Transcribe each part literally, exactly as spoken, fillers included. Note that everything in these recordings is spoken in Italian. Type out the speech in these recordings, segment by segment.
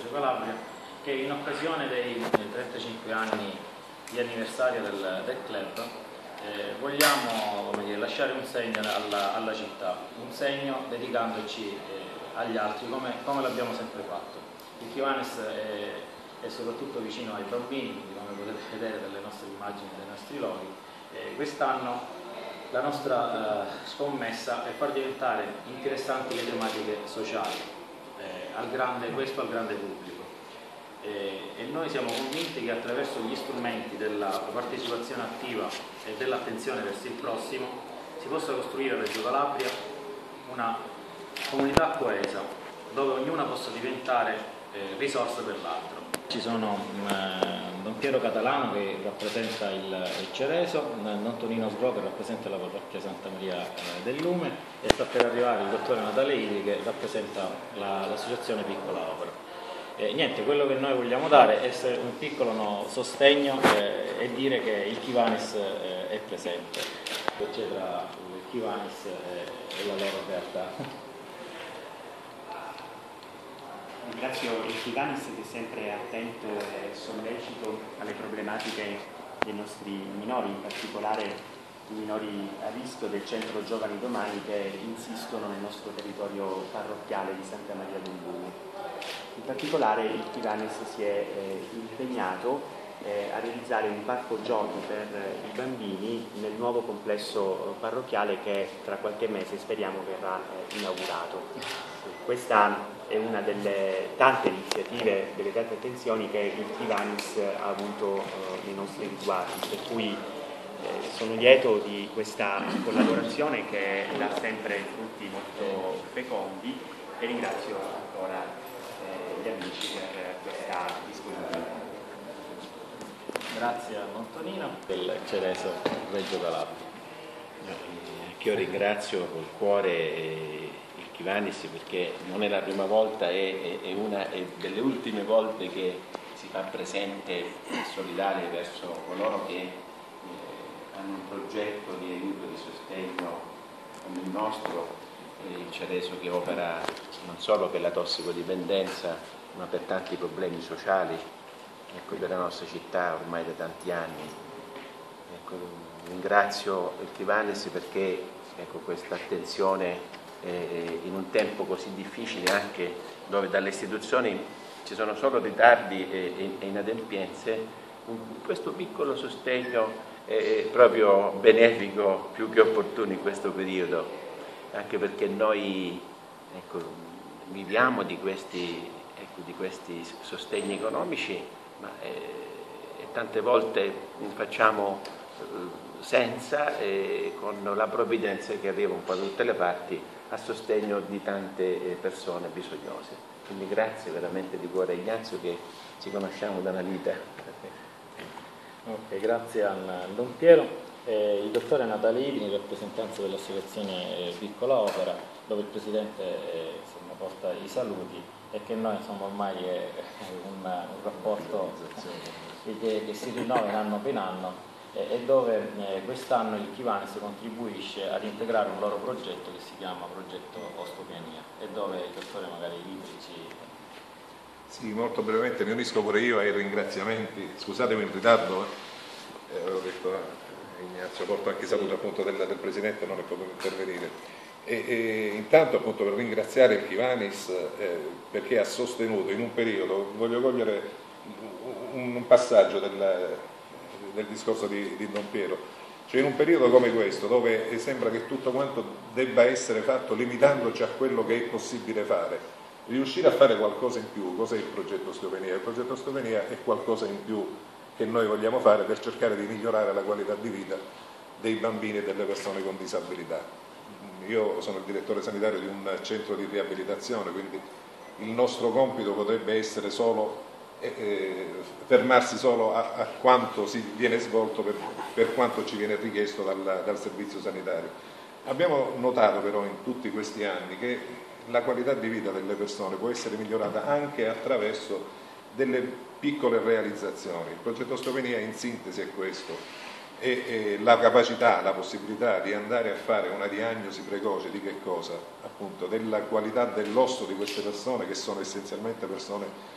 Reggio Calabria, che in occasione dei trentacinque anni di anniversario del, del club eh, vogliamo come dire, lasciare un segno alla, alla città, un segno dedicandoci eh, agli altri come, come l'abbiamo sempre fatto. Il Kiwanis è, è soprattutto vicino ai bambini, quindi come potete vedere dalle nostre immagini, dai nostri loghi. Eh, quest'anno la nostra eh, scommessa è far diventare interessanti le tematiche sociali, eh, al grande, questo al grande pubblico. Eh, e noi siamo convinti che attraverso gli strumenti della partecipazione attiva e dell'attenzione verso il prossimo si possa costruire a Reggio Calabria una comunità coesa, dove ognuno possa diventare eh, risorsa per l'altro. Ci sono eh, Don Piero Catalano che rappresenta il, il Cereso, Don Tonino Sgro che rappresenta la parrocchia Santa Maria eh, del Lume, e sta per arrivare il dottore Natale Ivi che rappresenta l'associazione la, Piccola Opera. Eh, niente, quello che noi vogliamo dare è essere un piccolo no, sostegno eh, e dire che il Kiwanis eh, è presente. C'è tra il Kiwanis e, e la loro realtà. Ringrazio il Kiwanis che è sempre attento e sollecito alle problematiche dei nostri minori, in particolare i minori a rischio del centro Giovani Domani che insistono nel nostro territorio parrocchiale di Santa Maria del Lume. In particolare il Kiwanis si è eh, impegnato eh, a realizzare un parco giochi per eh, i bambini nel nuovo complesso parrocchiale che tra qualche mese speriamo verrà eh, inaugurato. Questa è una delle tante iniziative, delle tante attenzioni che il Kiwanis ha avuto eh, nei nostri riguardi, per cui eh, sono lieto di questa collaborazione che dà sempre frutti molto fecondi e ringrazio ancora gli amici per questa disponibilità. Grazie a Don Tonino del Cereso Reggio Calabria. Anch'io ringrazio col cuore il Kiwanis perché non è la prima volta, è, è una è delle ultime volte che si fa presente e solidale verso coloro che eh, hanno un progetto di aiuto, di sostegno come il nostro. Il Cereso che opera non solo per la tossicodipendenza ma per tanti problemi sociali, ecco, della nostra città ormai da tanti anni. Ecco, ringrazio il Kiwanis perché ecco, questa attenzione eh, in un tempo così difficile, anche dove dalle istituzioni ci sono solo ritardi e, e, e inadempienze, un, questo piccolo sostegno è proprio benefico più che opportuno in questo periodo. Anche perché noi ecco, viviamo di questi, ecco, di questi sostegni economici, ma eh, e tante volte facciamo eh, senza, eh, con la provvidenza che arriva un po' da tutte le parti a sostegno di tante eh, persone bisognose. Quindi grazie veramente di cuore a Ignazio che ci conosciamo da una vita. Ok, grazie a Don Piero. Eh, il dottore Natale Ivi in rappresentanza dell'associazione eh, Piccola Opera, dove il presidente eh, insomma, porta i saluti, e che noi insomma, ormai è un, un rapporto che, che si rinnova in anno per anno eh, e dove eh, quest'anno il Kiwanis contribuisce ad integrare un loro progetto che si chiama Progetto Osteopenia, e dove il dottore magari Ivi ci... Sì, molto brevemente mi unisco pure io ai ringraziamenti, scusatemi il ritardo, eh, avevo detto Ignazio, porto anche saluto appunto del, del Presidente, non è potuto intervenire. E, e intanto appunto per ringraziare il Kiwanis eh, perché ha sostenuto in un periodo, voglio cogliere un, un passaggio del, del discorso di, di Don Piero, cioè in un periodo come questo dove sembra che tutto quanto debba essere fatto limitandoci a quello che è possibile fare, riuscire a fare qualcosa in più. Cos'è il progetto Osteopenia? Il progetto Osteopenia è qualcosa in più che noi vogliamo fare per cercare di migliorare la qualità di vita dei bambini e delle persone con disabilità. Io sono il direttore sanitario di un centro di riabilitazione, quindi il nostro compito potrebbe essere solo eh, eh, fermarsi solo a, a quanto si viene svolto per, per quanto ci viene richiesto dal, dal servizio sanitario. Abbiamo notato però in tutti questi anni che la qualità di vita delle persone può essere migliorata anche attraverso delle piccole realizzazioni. Il progetto Osteopenia in sintesi è questo, e, e la capacità, la possibilità di andare a fare una diagnosi precoce di che cosa? Appunto della qualità dell'osso di queste persone, che sono essenzialmente persone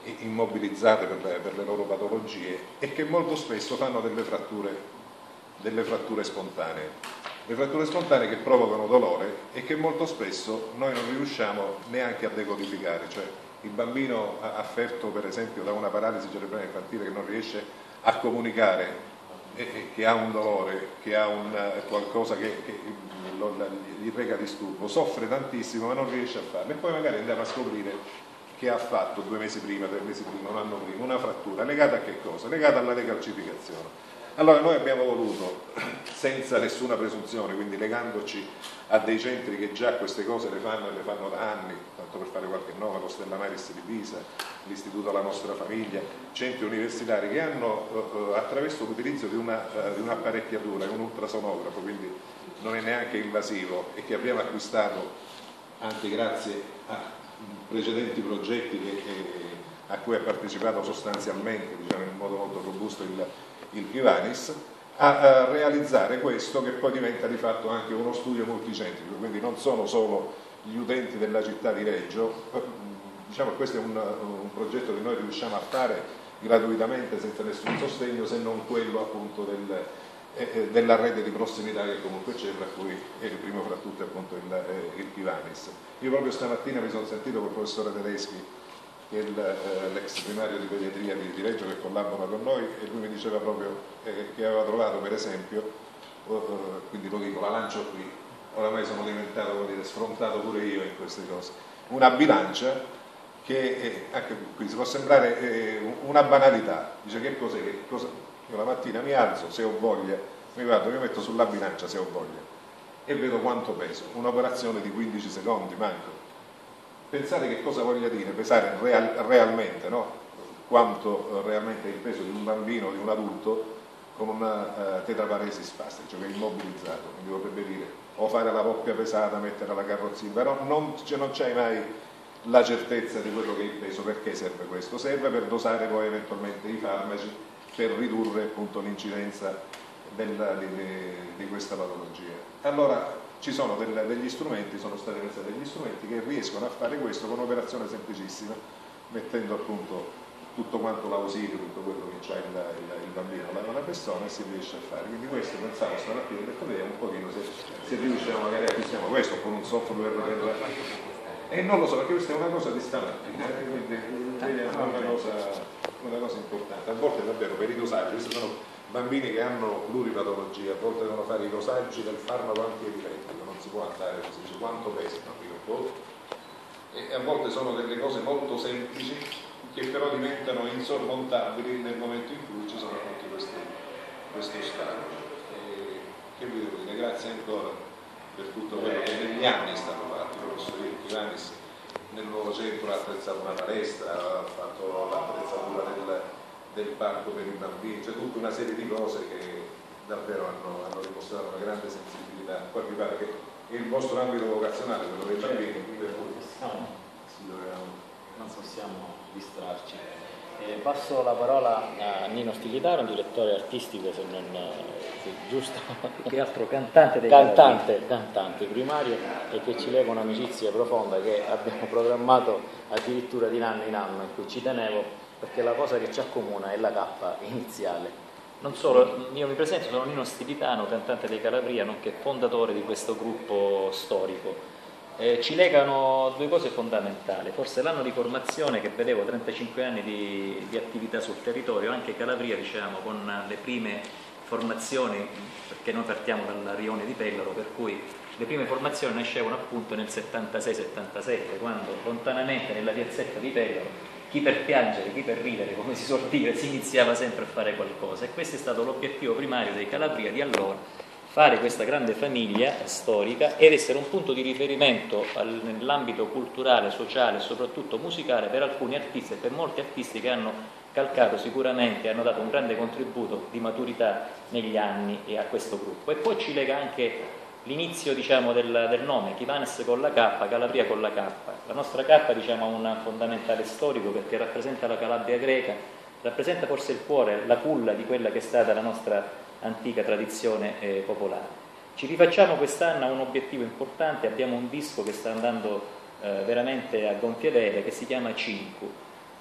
immobilizzate per le, per le loro patologie e che molto spesso fanno delle fratture, delle fratture spontanee, le fratture spontanee che provocano dolore e che molto spesso noi non riusciamo neanche a decodificare, cioè il bambino afferto per esempio da una paralisi cerebrale infantile che non riesce a comunicare, e che ha un dolore, che ha un, qualcosa che, che lo, gli reca disturbo, soffre tantissimo ma non riesce a farlo, e poi magari andiamo a scoprire che ha fatto due mesi prima, tre mesi prima, un anno prima, una frattura legata a che cosa? Legata alla decalcificazione. Allora noi abbiamo voluto, senza nessuna presunzione, quindi legandoci a dei centri che già queste cose le fanno e le fanno da anni, tanto per fare qualche nome, lo Stella Maris di Pisa, l'Istituto La Nostra Famiglia, centri universitari che hanno eh, attraverso l'utilizzo di, una, eh, di un'apparecchiatura, un ultrasonografo, quindi non è neanche invasivo, e che abbiamo acquistato anche grazie a precedenti progetti che, eh, a cui ha partecipato sostanzialmente, diciamo in modo molto robusto, il, il Kivanis, a, a realizzare questo, che poi diventa di fatto anche uno studio multicentrico, quindi non sono solo gli utenti della città di Reggio, diciamo che questo è un, un progetto che noi riusciamo a fare gratuitamente senza nessun sostegno, se non quello appunto del, eh, della rete di prossimità che comunque c'è, fra cui eh, primo fra tutti appunto il, eh, il Kivanis. Io proprio stamattina mi sono sentito con il professore Tedeschi, che è l'ex primario di pediatria di, di Reggio, che collabora con noi, e lui mi diceva proprio eh, che aveva trovato per esempio, uh, quindi lo dico, la lancio qui, oramai sono diventato, come dire, sfrontato pure io in queste cose, una bilancia che eh, anche qui si può sembrare eh, una banalità, dice che cos'è, che cosa? Io la mattina mi alzo, se ho voglia, mi vado, mi metto sulla bilancia se ho voglia e vedo quanto peso, un'operazione di quindici secondi, manco. Pensate che cosa voglia dire pesare real, realmente, no? Quanto uh, realmente è il peso di un bambino o di un adulto con una uh, tetraparesi spastica, cioè che è immobilizzato, quindi vorrebbe dire o fare la coppia pesata, mettere la carrozzina, però non, cioè, non c'hai mai la certezza di quello che è il peso. Perché serve questo? Serve per dosare poi eventualmente i farmaci per ridurre appunto l'incidenza di, di questa patologia. Allora ci sono del, degli strumenti, sono stati pensati degli strumenti che riescono a fare questo con un'operazione semplicissima, mettendo appunto tutto quanto l'ausilio, tutto quello che c'ha il, il, il bambino, la, la persona, e si riesce a fare. Quindi questo pensavo stamattina, ho detto vediamo un pochino se, se riusciamo, magari acquistiamo questo con un software per... E non lo so, perché questa è una cosa di stamattina, eh, quindi è una cosa, una cosa importante. A volte davvero per i dosaggi, questi sono bambini che hanno pluripatologie, a volte devono fare i dosaggi del farmaco antiepilettico, non si può andare così, dice quanto pesano, e a volte sono delle cose molto semplici che però diventano insormontabili nel momento in cui ci sono tutti questi, questo stato. E che vi devo dire, grazie ancora per tutto quello che negli anni è stato fatto. Il professor Kivanis nel nuovo centro ha attrezzato una palestra, ha fatto l'attrezzatura del del parco per i bambini, cioè tutta una serie di cose che davvero hanno, hanno dimostrato una grande sensibilità. Poi mi pare che è il vostro ambito vocazionale, quello dei bambini, per cui si dovevamo... non possiamo distrarci. Eh, passo la parola a Nino Stilitaro, un direttore artistico, se non sì, giusto, che altro cantante dei cantante, cantante primario, e che ci lega un'amicizia profonda che abbiamo programmato addirittura di anno in anno, in cui ci tenevo, perché la cosa che ci accomuna è la K iniziale. Non solo, io mi presento, sono Nino Stilitano, cantante dei Calabria, nonché fondatore di questo gruppo storico. Eh, ci legano due cose fondamentali, forse l'anno di formazione, che vedevo trentacinque anni di, di attività sul territorio, anche Calabria, diciamo, con le prime formazioni, perché noi partiamo dal rione di Pellaro, per cui le prime formazioni nascevano appunto nel settantasei settantasette, quando lontanamente nella piazzetta di Pellaro, chi per piangere, chi per ridere, come si suol dire, si iniziava sempre a fare qualcosa, e questo è stato l'obiettivo primario dei Calabria di allora, fare questa grande famiglia storica ed essere un punto di riferimento al, nell'ambito culturale, sociale e soprattutto musicale per alcuni artisti e per molti artisti che hanno calcato sicuramente, hanno dato un grande contributo di maturità negli anni a questo gruppo. E poi ci lega anche l'inizio, diciamo, del, del nome, Kivanis con la K, Calabria con la K. La nostra K, diciamo, ha un fondamentale storico perché rappresenta la Calabria greca, rappresenta forse il cuore, la culla di quella che è stata la nostra antica tradizione eh, popolare. Ci rifacciamo quest'anno a un obiettivo importante, abbiamo un disco che sta andando eh, veramente a gonfie vele, che si chiama Cinque.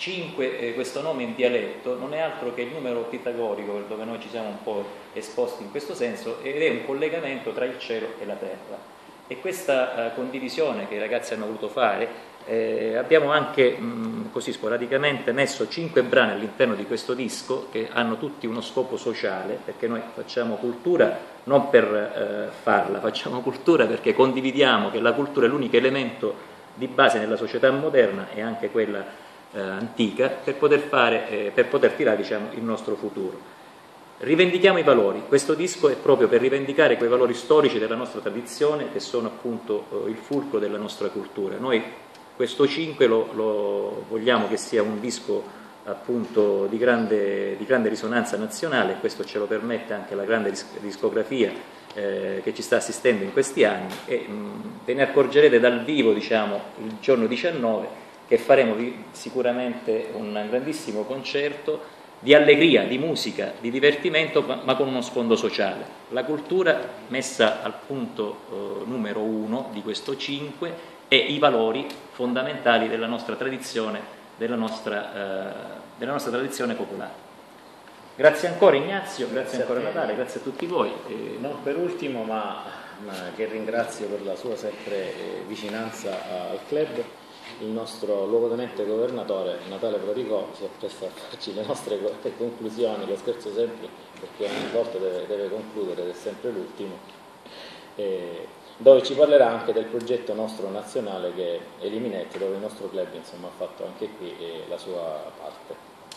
cinque, eh, questo nome in dialetto, non è altro che il numero pitagorico, dove noi ci siamo un po' esposti in questo senso, ed è un collegamento tra il cielo e la terra. E questa eh, condivisione che i ragazzi hanno voluto fare, eh, abbiamo anche mh, così sporadicamente messo cinque brani all'interno di questo disco che hanno tutti uno scopo sociale, perché noi facciamo cultura non per eh, farla, facciamo cultura perché condividiamo che la cultura è l'unico elemento di base nella società moderna e anche quella eh, antica per poter, fare, eh, per poter tirare, diciamo, il nostro futuro. Rivendichiamo i valori, questo disco è proprio per rivendicare quei valori storici della nostra tradizione che sono appunto eh, il fulcro della nostra cultura. Noi questo cinque lo, lo vogliamo che sia un disco appunto di grande, di grande risonanza nazionale, e questo ce lo permette anche la grande discografia eh, che ci sta assistendo in questi anni, e mh, ve ne accorgerete dal vivo, diciamo, il giorno diciannove, che faremo sicuramente un grandissimo concerto di allegria, di musica, di divertimento, ma con uno sfondo sociale. La cultura messa al punto eh, numero uno di questo cinque e i valori fondamentali della nostra tradizione, della nostra, eh, della nostra tradizione popolare. Grazie ancora Ignazio, grazie, grazie ancora a Natale, grazie a tutti voi. E non per ultimo, ma, ma che ringrazio per la sua sempre eh, vicinanza al club, il nostro luogotenente governatore Natale Prodigò si appresta a farci le nostre conclusioni, lo scherzo sempre perché ogni volta deve, deve concludere ed è sempre l'ultimo, eh, dove ci parlerà anche del progetto nostro nazionale che è Eliminate, dove il nostro club insomma ha fatto anche qui eh, la sua parte.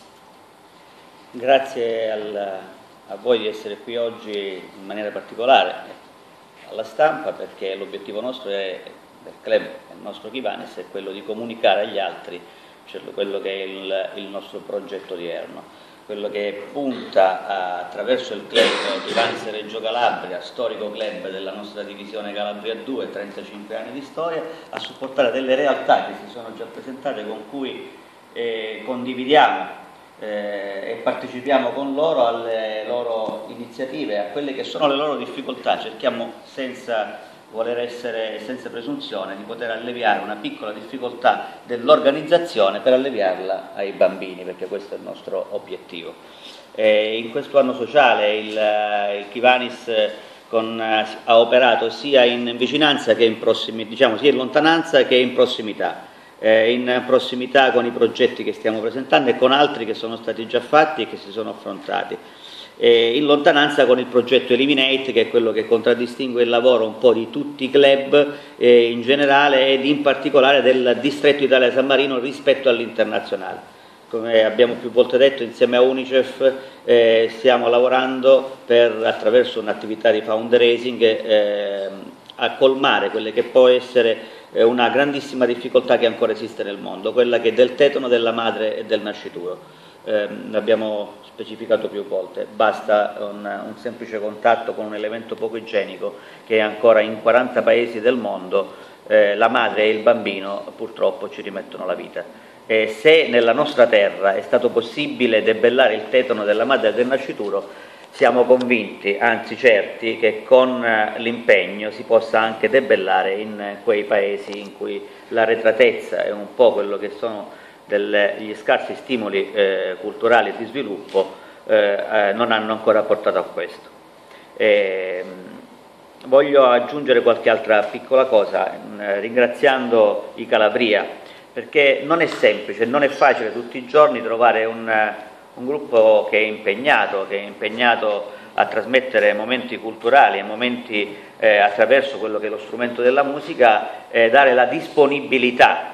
Grazie al, a voi di essere qui oggi in maniera particolare, alla stampa, perché l'obiettivo nostro è del club, il nostro Kivanis, è quello di comunicare agli altri, cioè quello che è il, il nostro progetto odierno, quello che punta a, attraverso il club Kivanis Reggio Calabria, storico club della nostra divisione Calabria due, trentacinque anni di storia, a supportare delle realtà che si sono già presentate, con cui eh, condividiamo eh, e partecipiamo con loro alle loro iniziative, a quelle che sono le loro difficoltà. Cerchiamo, senza voler essere, senza presunzione, di poter alleviare una piccola difficoltà dell'organizzazione per alleviarla ai bambini, perché questo è il nostro obiettivo. E in questo anno sociale il, il Kivanis con, ha operato sia in vicinanza che in prossimità, diciamo sia in lontananza che in prossimità, eh, in prossimità con i progetti che stiamo presentando e con altri che sono stati già fatti e che si sono affrontati. Eh, in lontananza con il progetto Eliminate, che è quello che contraddistingue il lavoro un po' di tutti i club eh, in generale ed in particolare del distretto Italia San Marino rispetto all'internazionale. Come abbiamo più volte detto, insieme a UNICEF eh, stiamo lavorando per, attraverso un'attività di fundraising eh, a colmare quelle che può essere eh, una grandissima difficoltà che ancora esiste nel mondo, quella che è del tetano, della madre e del nascituro. Eh, l'abbiamo specificato più volte, basta un, un semplice contatto con un elemento poco igienico che ancora in quaranta paesi del mondo eh, la madre e il bambino purtroppo ci rimettono la vita. E se nella nostra terra è stato possibile debellare il tetano della madre e del nascituro, siamo convinti, anzi certi, che con l'impegno si possa anche debellare in quei paesi in cui l'arretratezza è un po' quello che sono degli scarsi stimoli eh, culturali e di sviluppo eh, eh, non hanno ancora portato a questo. E, mh, voglio aggiungere qualche altra piccola cosa, mh, ringraziando i Calabria, perché non è semplice, non è facile tutti i giorni trovare un, un gruppo che è impegnato, che è impegnato a trasmettere momenti culturali e momenti eh, attraverso quello che è lo strumento della musica, eh, dare la disponibilità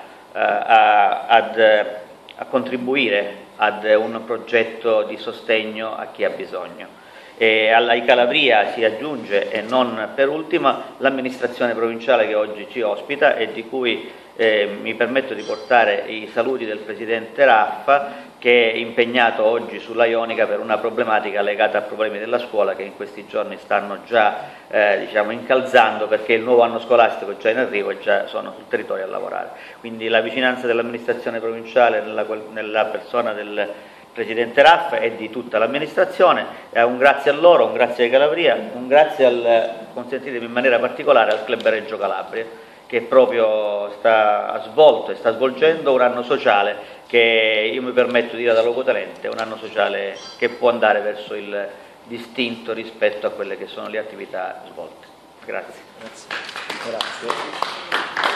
A, ad, a contribuire ad un progetto di sostegno a chi ha bisogno. E alla I Calabria si aggiunge, e non per ultima, l'amministrazione provinciale che oggi ci ospita e di cui eh, mi permetto di portare i saluti del presidente Raffa, che è impegnato oggi sulla Ionica per una problematica legata a problemi della scuola che in questi giorni stanno già eh, diciamo, incalzando, perché il nuovo anno scolastico è già in arrivo e già sono sul territorio a lavorare. Quindi la vicinanza dell'amministrazione provinciale nella, nella persona del presidente Raffa e di tutta l'amministrazione, eh, un grazie a loro, un grazie ai Calabria, un grazie al, consentitemi in maniera particolare, al Club Reggio Calabria, che proprio sta, ha svolto e sta svolgendo un anno sociale che io mi permetto di dire da locotenente, è un anno sociale che può andare verso il distinto rispetto a quelle che sono le attività svolte. Grazie. Grazie. Grazie.